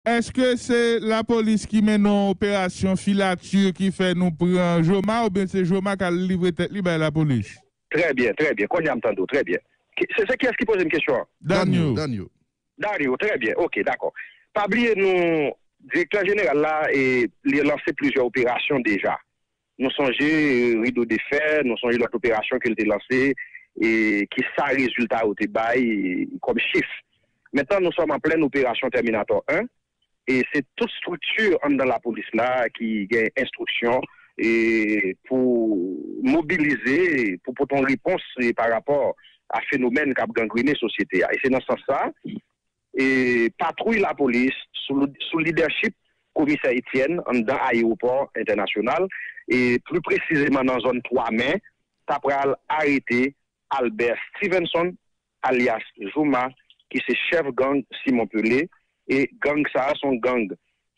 Est-ce que c'est la police qui mène une opération filature qui fait nous prendre Joma ou bien c'est Joma qui a livré tête libre à la police? Très bien. Qu'on y a entendu, très bien. C'est qui est-ce qui pose une question? Daniel. Dario, très bien. Ok, d'accord. Pas oublier, nous, directeur général là, et il a lancé plusieurs opérations déjà. Nous songeons rideau de fer, nous songeons l'autre opération qu'il a lancée et qui ça résultat au débat comme chiffre. Maintenant, nous sommes en pleine opération Terminator 1 et c'est toute structure dans la police là qui a instruction et pour mobiliser, pour une réponse par rapport à phénomène qui a gangréné la société. Et c'est dans ce sens-là, et patrouille la police sous leadership commissaire Etienne dans l'aéroport international et plus précisément dans la zone 3 mai, t'as arrêté Albert Stevenson alias Joma qui c'est chef gang Simon Pelé et gang ça son gang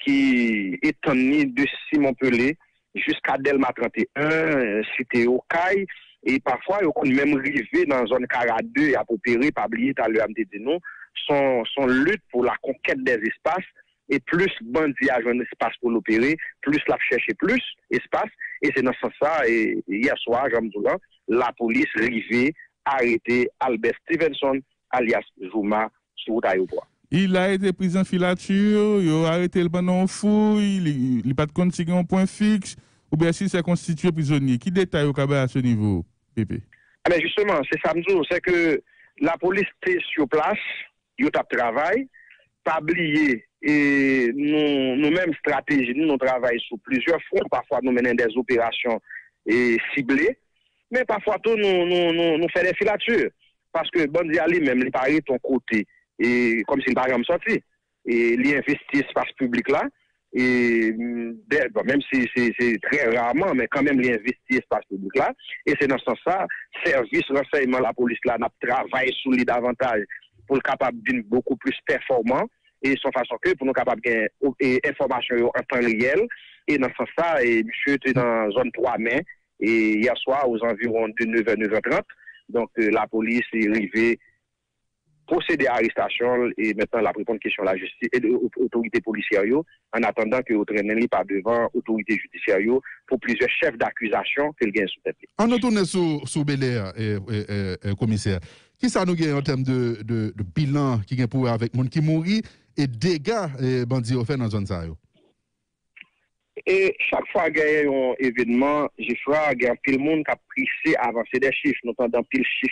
qui est tenu de Simon Pelé jusqu'à Delma 31 cité au Caille et parfois ils ont même arrivé dans la zone 42 à opérer pas oublier t'as l'heure dit non son lutte pour la conquête des espaces et plus bandit a un espace pour l'opérer, plus la chercher plus espace et c'est dans ce sens et hier soir j'aime dire la police arrivée arrêté Albert Stevenson alias Joma sur l'aéroport. Il a été pris en filature, il a arrêté le pendant une fouille, il n'a pas de compte sur un point fixe, ou bien si c'est constitué prisonnier. Qui détaille au cabas à ce niveau, Pépé? Mais justement, c'est ça, c'est que la police était sur place, il a travail, pas oublier, et nous-mêmes stratégie, nous travaillons sur plusieurs fronts, parfois nous menons des opérations ciblées, mais parfois tout nous faisons des filatures, parce que Bandi Ali même, il paraît ton côté, et comme s'il paraît comme sorti, et il investit l'espace public là, et bon, même si c'est très rarement, mais quand même il investit l'espace public là, et c'est dans ce sens-là, service renseignement la police là, n'a travaillé sur lui davantage pour le capable d'être beaucoup plus performant, et son façon que pour nous capables de gagner information en temps réel, et dans ce sens-là, et monsieur était dans la zone 3 mai, et hier soir aux environs de 9h, 9h30, donc la police est arrivée procéder à l'arrestation et maintenant la répondre question de la justice et de l'autorité policière en attendant que votre traîne pas devant l'autorité judiciaire pour plusieurs chefs d'accusation qu'il gagne sous tête. On retourne sur Bel-Air, commissaire. Qui ça nous gagne en termes de bilan qui gagne pour avec monde qui mourit et dégâts bandits ont fait dans la zone ça? Et chaque fois qu'il y a un événement, il y a pile monde qui a pressé avancer des chiffres, notamment pile chiffres.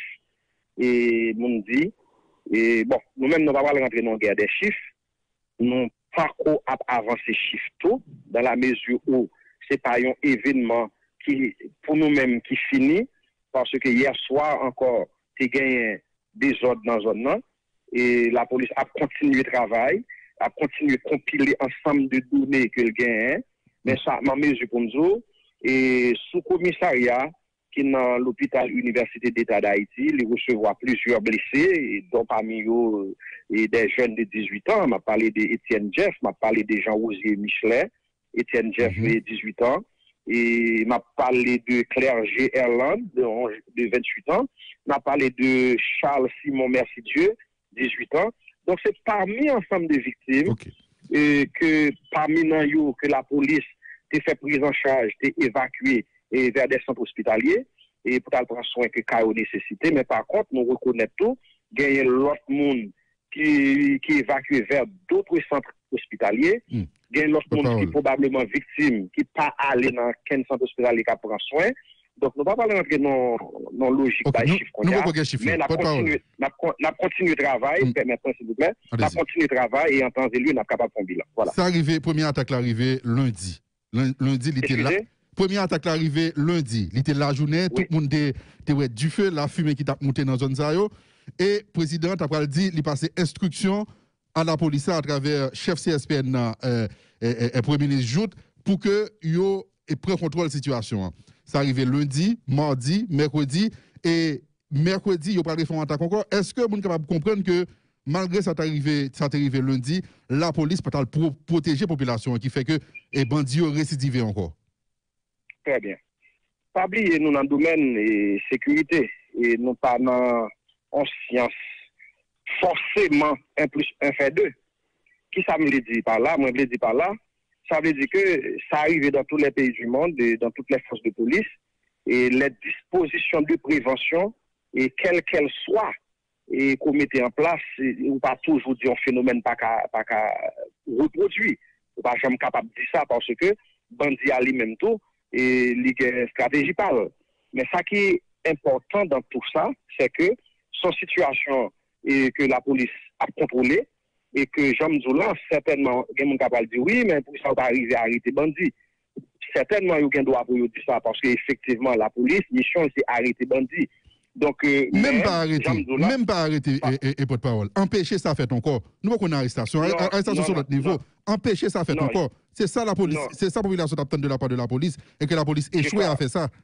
Et monde dit et bon, nous-mêmes, nous ne pouvons pas rentrer dans la guerre des chiffres. Nous pas avancer chiffres tout, dans la mesure où ce n'est pas un événement qui, pour nous-mêmes, qui finit, parce que hier soir encore, tu gagné des ordres dans la zone, et la police a continué le travail, a continué à compiler ensemble de données qu'elle gagne, mais ça, ma mesure pour nous, et sous commissariat, qui est dans l'hôpital Université d'État d'Haïti, il recevra plusieurs blessés, dont parmi eux des jeunes de 18 ans. M'a parlé d'Étienne Jeff, m'a parlé de Jean-Rosier Michelet, Étienne Jeff, 18 ans, et m'a parlé de Claire G. Erland, de 28 ans, m'a parlé de Charles Simon Merci Dieu, 18 ans. Donc c'est parmi ensemble de victimes que parmi nous que la police t'a fait prise en charge, t'a évacué et vers des centres hospitaliers et pour prendre soin que cas nécessité, mais par contre nous reconnaissons tout gagner l'autre monde qui évacué vers d'autres centres hospitaliers, gagner l'autre monde qui est probablement victime qui pas aller dans 15 centres hospitaliers qui prend soin. Donc nous ne pouvons pas rentrer dans logique des chiffres qu'on a, mais on continue le travail, permettez-moi s'il vous plaît, on continue le travail et en temps et lieu on est capable de faire un bilan. Voilà. Ça arrivé, première attaque arrivée lundi. Lundi il était là. Première attaque arrivée lundi, il était la journée, tout le monde était du feu, la fumée qui t'a monté dans la zone Zayo. Et le président a dit qu'il passait instruction à la police à travers chef CSPN et premier ministre Jout pour que yo prenne contrôle de la situation. Ça arrivé lundi, mardi, mercredi et mercredi, il y a pas de attaque encore. Est-ce que vous êtes capable de comprendre que malgré ça arrivé lundi, la police peut protéger la population qui fait que les bandits ont récidivé encore? Très bien. Pas oublier, nous dans le domaine de sécurité et nous pas dans en science forcément 1 + 1 fait 2. Qui ça me le dit par là? Moi, je le dis par là. Ça veut dire que ça arrive dans tous les pays du monde, dans toutes les forces de police, et les dispositions de prévention, et quelles qu'elles soient, et qu'on mette en place, ou pas toujours dire un phénomène pas qu'à reproduire. Ou pas jamais capable de dire ça parce que bandit a lui-même tout, et une stratégie parle. Mais ça qui est important dans tout ça, c'est que son situation et que la police a contrôlé, et que Jean Mzoula, certainement, il y a des capable de dire oui, mais pour ça, on va arriver à arrêter bandit. Certainement, il y a un droit pour dire ça, parce qu'effectivement, la police, mission, c'est arrêter bandit. Donc, même pas arrêter, et porte-parole. Empêcher ça fait encore. Nous avons une arrestation. Arrestation sur notre niveau. Empêcher ça fait encore. C'est ça la police. C'est ça la population attend de la part de la police, et que la police échoue à faire ça.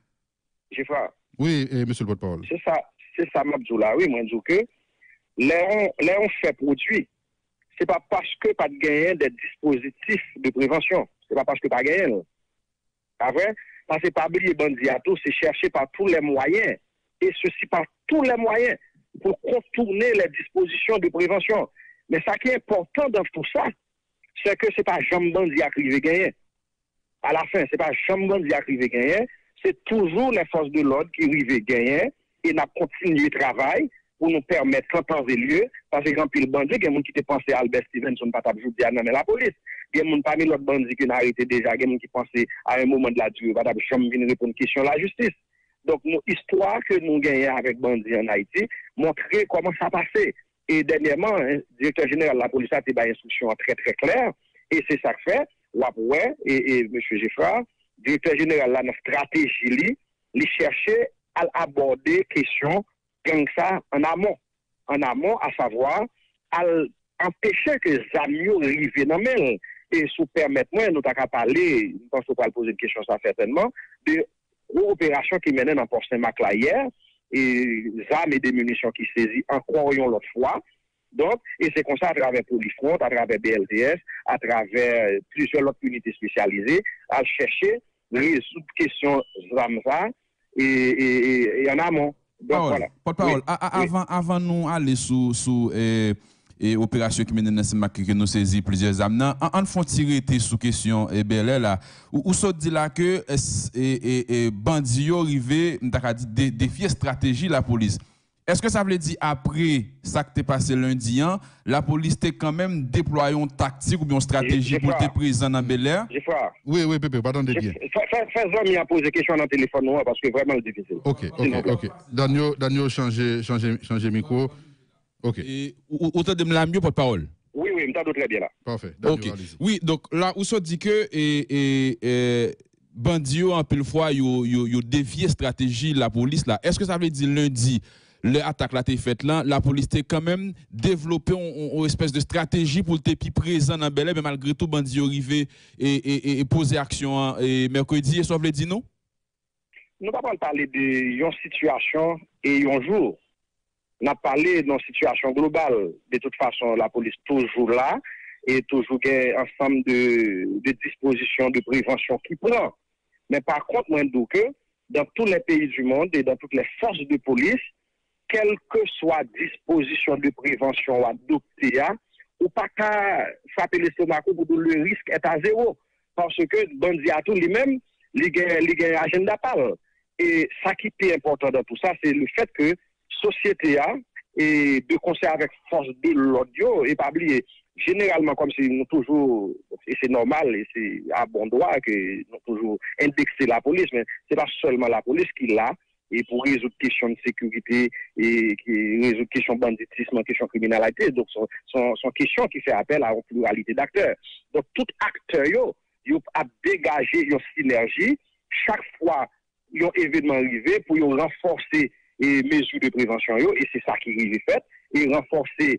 Oui, monsieur le porte-parole. C'est ça, Mabzoula. Oui, moi, je dis que les on fait produit. C'est pas parce que pas de gagner des dispositifs de prévention. C'est pas parce que pas gagner. Après, parce que pas oublier bandit à tout, c'est chercher par tous les moyens, et ceci par tous les moyens, pour contourner les dispositions de prévention. Mais ça qui est important dans tout ça, c'est que c'est pas jamais bandit à arriver gagner. À la fin, c'est pas jamais bandit à arriver gagner, c'est toujours les forces de l'ordre qui arrivent gagner, et n'a continué le travail pour nous permettre qu'en temps et lieu, parce que quand il bandit, il y a des gens qui te pensaient à Albert Stevenson, pas à mais la police. Il y a des gens parmi l'autre bandit qui ont arrêté déjà, il y a des gens qui pensaient à un moment de la durée, pas jamais venir répondre à une question de la justice. Donc, nos histoires que nous gagnons avec bandit en Haïti, montrer comment ça passait. Et dernièrement, le directeur général de la police a été une instruction très très claire, et c'est ça que fait, et M. Geffra, directeur général de la stratégie, il cherchait à aborder question comme ça en amont, à savoir, à empêcher que les amis arrivent dans le et sous permettre-moi, nous avons parlé, je pense qu'on va poser une question, ça certainement, de opérations qui menaient dans Port-Saint-Marc là hier, et des armes et des munitions qui saisissent encore une autre fois. Donc, et c'est comme ça à travers Polifront, à travers BLTS, à travers plusieurs autres unités spécialisées, à chercher résoudre questions ZAMZA et en amont. Donc, voilà. Porte-parole, avant nous aller sous opération qui mène dans ce marque que nous saisi plusieurs âmes, on faut tirer sous question BLL là où ça dit là que bandit arrivé défier stratégie la police. Est-ce que ça veut dire après ça qui t'est passé lundi, la police t'est quand même déployé une tactique ou bien une stratégie pour être présent dans Bel Air? Oui, Pépé, pardon de bien. Fais-en à poser question dans le téléphone parce que vraiment c'est difficile. Ok. Daniel, changer micro. Ok. Et autant de me la mieux porte-parole. Oui, je m'entends très bien là. Parfait. Ok. Oui, donc là où ça dit que bandits en pile fois yo défié stratégie la police là. Est-ce que ça veut dire lundi l'attaque là t'est faite là, la police t'est quand même développé une espèce de stratégie pour te plus présent dans Bel Air, mais malgré tout bandits arrivé et poser action et mercredi et ça veut dire non? Nous pas parler de situation et un jour. On a parlé d'une situation globale. De toute façon, la police toujours là et toujours un ensemble de dispositions de prévention qui prend. Mais par contre, moi, je dis que dans tous les pays du monde et dans toutes les forces de police, quelle que soit disposition de prévention adoptée, ou pas qu'à frapper l'estomac pour que le risque est à zéro. Parce que bandit à tout lui-même, il y a un agenda parle. Et ça qui est important dans tout ça, c'est le fait que société a, et de concert avec force de l'audio, et pas oublier, généralement, comme c'est nous toujours, et c'est normal, et c'est à bon droit que nous toujours indexer la police, mais c'est pas seulement la police qui l'a, et pour résoudre questions de sécurité, et qui résoudre questions de banditisme, questions de criminalité, donc sont questions qui fait appel à une pluralité d'acteurs. Donc tout acteur, il a dégagé une synergie, chaque fois, il y a un événement arrivé pour renforcer les mesures de prévention, et c'est ça qui est fait, et renforcer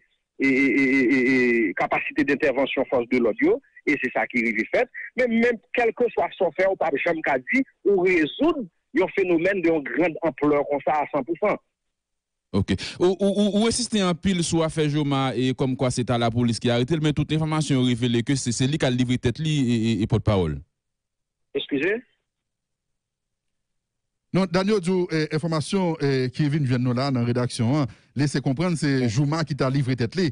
et capacité d'intervention force de l'audio, et c'est ça qui est fait. Mais même quel que soit son fait, on peut jamais dire, ou résoudre un phénomène de grande ampleur comme ça à 100%. Ok. Ou insister en pile sur affaire Joma et comme quoi c'est à la police qui a arrêté, mais toute information révélée que c'est lui qui a livré tête et porte-parole. Excusez? Non, Daniel, information qui vient de nous là dans la rédaction, laissez comprendre, c'est Joma qui t'a livré tête li.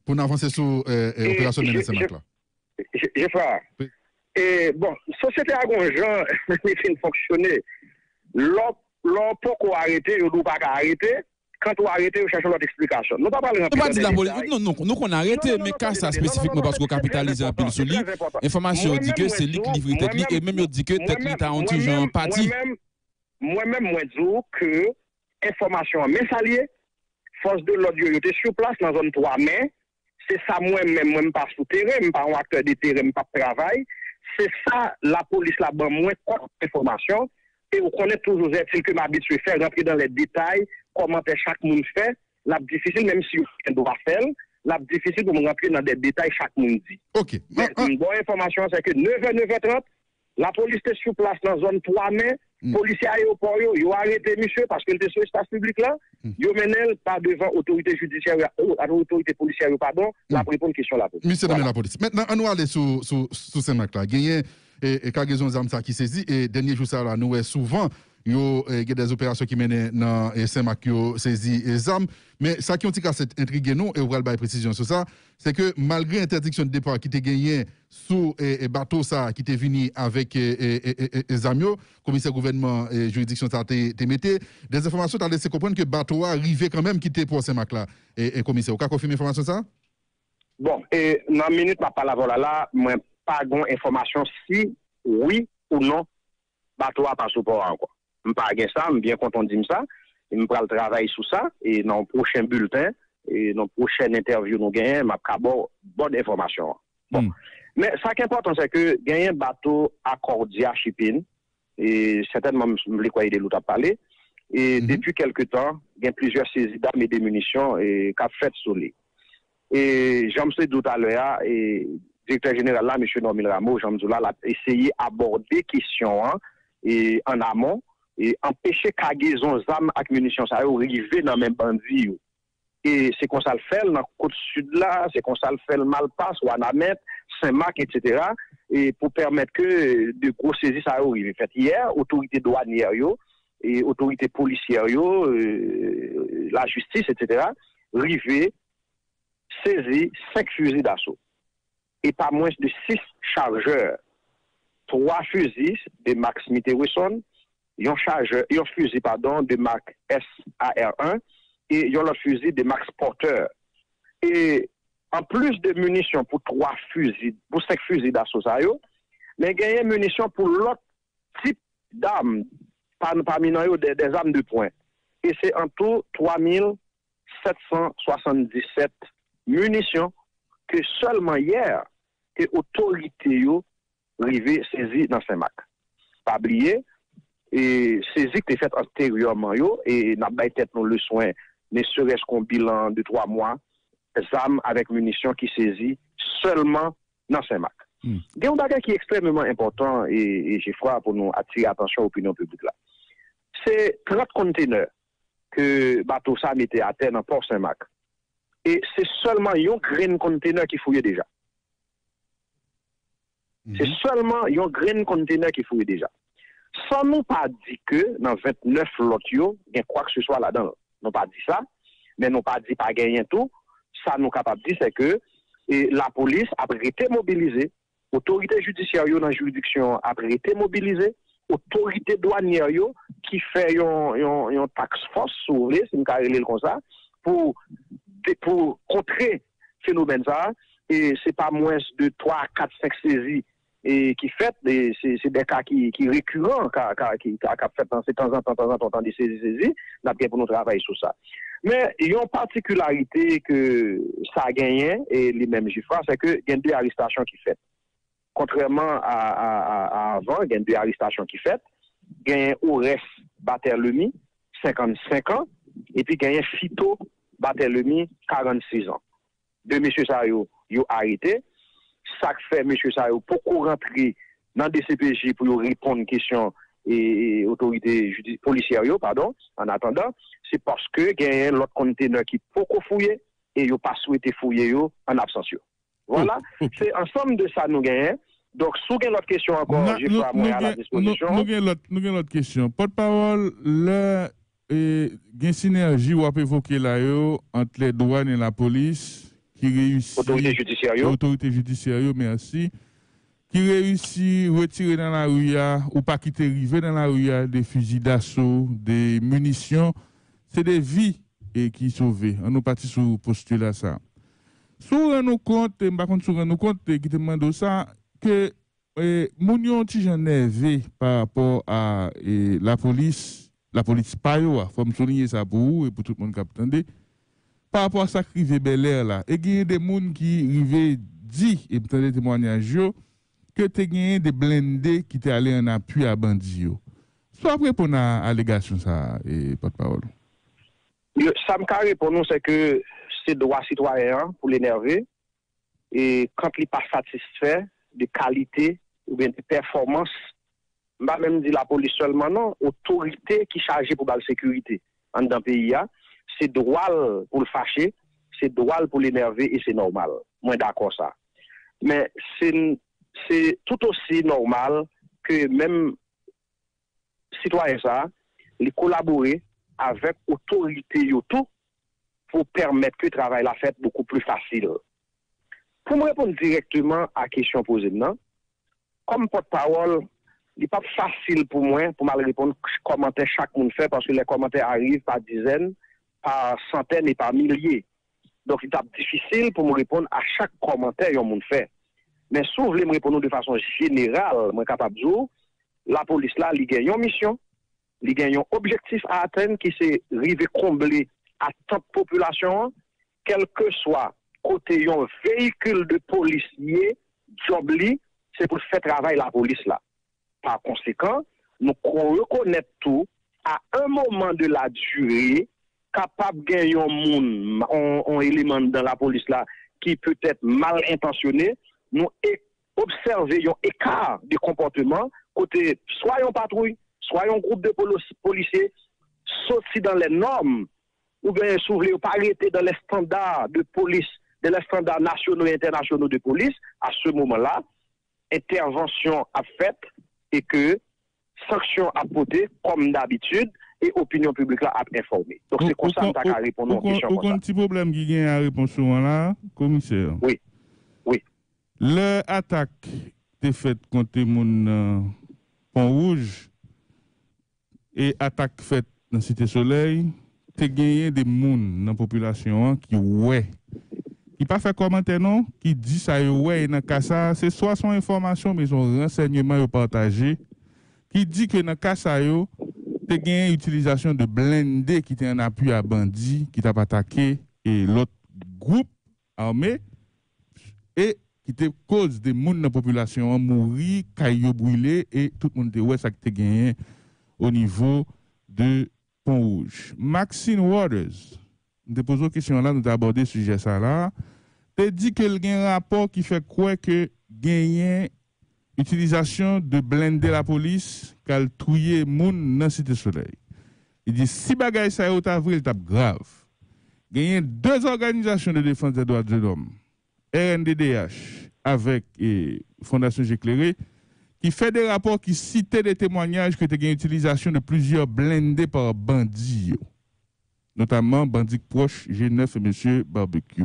Pour avancer sur l'opération de Saint-Marc là. Je frère. Et bon, société à Gonjan, il fait fonctionner. L'on peut arrêter, on ne doit pas arrêter. Quand on arrête, on cherche notre explication. Nous ne parlons pas de la police. Non, nous qu'on a arrêté, mais quand ça spécifiquement parce qu'on capitalise un peu sur lui, information dit que c'est lui qui livre tête et même il dit que tête lui t'a anti Jean parti. Moi-même, moi dis que information messalier, force de l'ordre était sur place dans zone 3 mai. C'est ça moi-même pas sous terrain, pas un acteur de terrain, pas de travail. C'est ça la police là-bas moins contre information. Et on connaît toujours est-il que m'habitue faire rentrer dans les détails, comment chaque monde fait, la difficile même si on doit faire, la difficile pour rentrer dans des détails chaque monde dit. OK. Mais une bonne information c'est que 9h 9h30 la police était sur place dans la zone 3 mai, policiers aéroport yo arrêté monsieur parce qu'il était sur l'espace public là, yo mené pas devant autorité judiciaire autorité policière pardon, la répondre question la police. Monsieur la police. Maintenant on va aller sur Saint-Marc là. Gagné et cargaison d'armes ça qui saisit et dernier jour ça là nous souvent il y a des opérations qui mènent dans Saint-Marc qui saisi les armes mais ça qui ont cette intrigue nous et on va le précision sur ça c'est que malgré l'interdiction de départ qui était gagné sous bateau ça qui était venu avec les armes commissaire gouvernement et juridiction ça te mettait des informations t'as laissé comprendre que bateau arrivé quand même quitter pour Saint-Marc là et commissaire vous pouvez confirmer information ça bon et dans minute pas la voilà là moi pas gon information si oui ou non bateau a pas support encore pas gain ça bien content de dire ça et me pral travailler sur ça et dans le prochain bulletin et dans prochaine interview nous gagne m'a d'abord bonne information bon mais ça qui est important c'est que gagne bateau Accordia Shipping et certainement me quoi aider l'autre à parler et depuis quelque temps il y a plusieurs saisies d'armes et de munitions et qu'a fait sur lui et j'en sais tout à l'heure et directeur général là monsieur Normil Rameau Jean Mzoula a essayé d'aborder question et en amont et empêcher cargaison d'armes et munitions ça arriver dans même bandits et c'est comme ça le fait dans côte sud là c'est comme ça le fait le Malpasse Ouanamet Saint-Marc etc. et pour permettre que de gros saisies ça arrive fait hier autorité douanière et autorité policière la justice etc. arrivé saisi 5 fusils d'assaut et pas moins de 6 chargeurs 3 fusils de marque Smith & Wesson un fusil de marque SAR1 et un autre fusil de marque Porter. Et en plus de munitions pour 3 fusils, pour 5 fusils d'assaut, mais il y a munitions pour l'autre type d'armes, parmi nous des armes de poing. Et c'est en tout 3777 munitions que seulement hier, que l'autorité arrivée saisie dans Saint-Marc. Pas oublier, et saisie qui est faite antérieurement et n'a pas été le soin ne serait-ce qu'un bilan de 3 mois armes avec munitions qui saisit seulement dans Saint-Marc. Il y a un bagage qui est extrêmement important et j'ai froid pour nous attirer attention à l'opinion publique là. C'est 30 conteneurs que bateau ça mettait à terre dans Port Saint-Marc. Et c'est seulement un grain conteneur qui fouillait déjà. C'est seulement un grain conteneur qui fouillait déjà. Sans nous pas dire que dans 29 l'autre, il y a quoi que ce soit là-dedans. Nous pas dit ça, mais nous pas dit pas gagner tout. Ça nous capable de dire c'est que la police a été mobilisée, autorité judiciaire dans la juridiction a été mobilisée, autorité douanière qui fait une tax force sur les, c'est une carrière comme ça, pour contrer ce phénomène ça. Et c'est pas moins de 3, 4, 5 saisies et qui fait c'est des cas qui récurrents qui fait dans temps en temps des saisies n'a bien pour nous travailler sur ça mais il y a une particularité que ça a gagné et les mêmes chiffres c'est que il y a 2 arrestations qui fait contrairement à avant il y a 2 arrestations qui fait il y a Ores Barthélemy 55 ans et puis il y a Fito Barthélemy 46 ans 2 messieurs ça yo arrêté ça fait monsieur ça pour rentrer dans des CPJ pour répondre aux questions et autorités policières en attendant c'est parce que il y a l'autre conteneur qui beaucoup fouillé et il pas souhaité fouiller en absence voilà c'est ensemble de ça nous gagnons donc si vous avez l'autre question encore je pas moi à la disposition nous avons l'autre question porte-parole le gain synergie ou évoquer là entre les douanes et la police qui réussit. Autorité judiciaire, merci. Qui réussit à retirer dans la rue, ou pas quitter river dans la rue, des fusils d'assaut, des munitions. C'est des vies qui sauvent. On nous parti sur le postulat ça. Sur nous compte, qui te demande ça, que mon yon ti j'en élevé par rapport à la police pas yo, faut me souligner ça pour vous et pour tout le monde qui attendait. Par rapport à ça qui rive Bel Air là, et il y a des gens qui rive dit et peut-être des témoignages yo, que tu as des blindés qui t'es allé en appui à bandit yo. Soit après pour la allégation ça et porte-parole. Ça me carré pour nous c'est que c'est droit citoyen pour l'énerver et quand il n'est pas satisfait de qualité ou bien de performance, pas même dit la police seulement non, autorité qui est chargée pour la sécurité dans le pays, c'est droit pour le fâcher, c'est droit pour l'énerver et c'est normal. Moi d'accord ça. Mais c'est tout aussi normal que même citoyen ça, les collaborer avec autorité tout pour permettre que le travail la fait beaucoup plus facile. Pour me répondre directement à la question posée maintenant, comme porte-parole, il n'est pas facile pour moi pour mal répondre commentaires chaque monde fait parce que les commentaires arrivent par dizaines, par centaines et par milliers. Donc il est difficile pour me répondre à chaque commentaire que monde fait. Mais si vous voulez me répondre de façon générale, moi capable de dire, la police là, il gagne une mission, il gagne un objectif à atteindre qui c'est arriver combler à toute population, quel que soit côté un véhicule de policier, job li, c'est pour faire travail la police là. Par conséquent, nous reconnaissons tout à un moment de la durée, capable de gagner un élément dans la police là qui peut être mal intentionné, nous observons un écart de comportement côté soit une patrouille, soit un groupe de policiers, sortis dans les normes, ou bien s'ouvrir pas arrêter dans les standards de police, dans les standards nationaux et internationaux de police, à ce moment-là, intervention a faite et que sanction a porté comme d'habitude et opinion publique a informé. Donc c'est comme ça que tu as répondu aux questions. Aucun petit problème qui vient à réponse là, commissaire. Oui. Oui. L'attaque est faite contre mon Pont Rouge et attaque faite dans Cité Soleil, tu gagné des gens dans la population qui qui pas fait commentaire non, qui dit ça ouais dans cas ça, c'est soit son information mais son renseignement partagé qui dit que dans cas ça yo tu gagné utilisation de blindés qui était en appui à bandits qui t'a attaqué et l'autre groupe armé et qui te cause des gens dans la population mourir, caillou brûlé et tout le monde te ouais ça que tu gagné au niveau de Pont Rouge. Maxine Waters, nous te posons une question là, nous avons abordé ce sujet ça là. Tu dit que il y a un rapport qui fait quoi que gagner utilisation de blindés la police qu'elle trouiller moun dans Cité Soleil. Il dit si bagay ça au avril t'a grave. Gagner deux organisations de défense des droits de l'homme, RNDDH avec Fondation J'éclairé qui fait des rapports qui citent des témoignages que tu as utilisation de plusieurs blindés par bandits, notamment bandits proches G9 et M. Barbecue.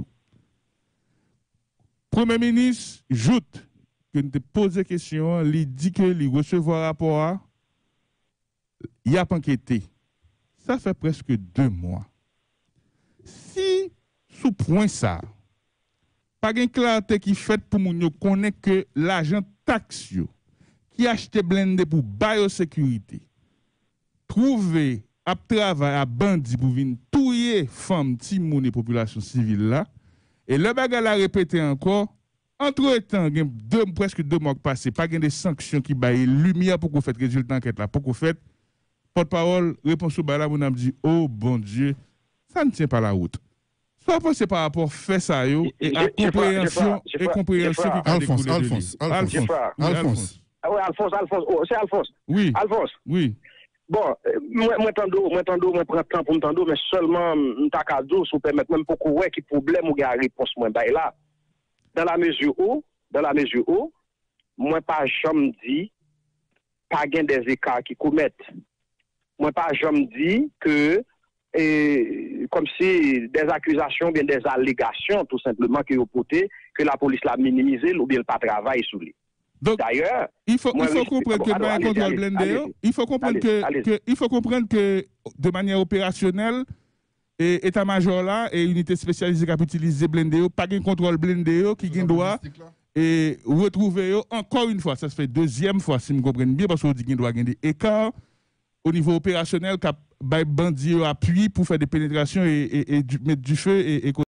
Premier ministre joute que nous te pose des questions, il dit que il recevoir rapport, il a pas enquêté. Ça fait presque 2 mois. Si sous point ça, pas de clarté qui fait pour nous connaître que l'agent taxe qui achète blindé pour biosécurité, trouver à travail à bandit pour venir tuer femmes, timoun et population civile là, et le bagage a répété encore, entre-temps, presque 2 mois passés, pas de sanctions qui baillent lumière pour qu'on fasse résultat d'enquête là, pour qu'on fasse porte-parole, réponse au bala, on a dit, oh bon Dieu, ça ne tient pas la route. Soit c'est par rapport à fait ça et à compréhension qui Alphonse. Ah oui, Alphonse. Oh, c'est Alphonse. Oui. Alphonse. Oui. Bon, moi tando, moi prends temps pour m'tando, mais seulement m'ta cadeau, si vous permettez même pour qu'on qui problème ou la réponse moi bah là. Dans la mesure où, moi pas jamais dit pas gain des écarts qui commettent. Moi pas jamais dit que comme si des accusations, bien des allégations, tout simplement, que la police l'a minimisé ou bien le pas travail sur lui. D'ailleurs, il faut comprendre que dans un contrôle blindé, il faut comprendre que de manière opérationnelle, et état-major là et unité spécialisée qui a utilisé blindé, pas de contrôle blindé qui doit et retrouver encore une fois, ça se fait deuxième fois si je comprends bien, parce qu'on dit qu'il doit gagner des écarts au niveau opérationnel, qui a bandit appui pour faire des pénétrations et mettre du feu et